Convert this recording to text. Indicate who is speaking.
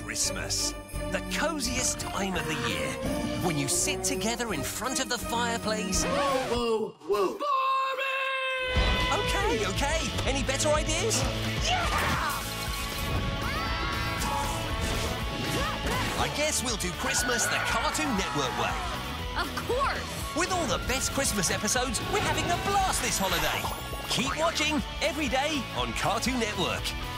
Speaker 1: Christmas. The coziest time of the year. When you sit together in front of the fireplace.
Speaker 2: Whoa, whoa, whoa.
Speaker 1: Okay. Any better ideas?
Speaker 2: Yeah!
Speaker 1: I guess we'll do Christmas the Cartoon Network way.
Speaker 3: Of course!
Speaker 1: With all the best Christmas episodes, we're having a blast this holiday. Keep watching every day on Cartoon Network.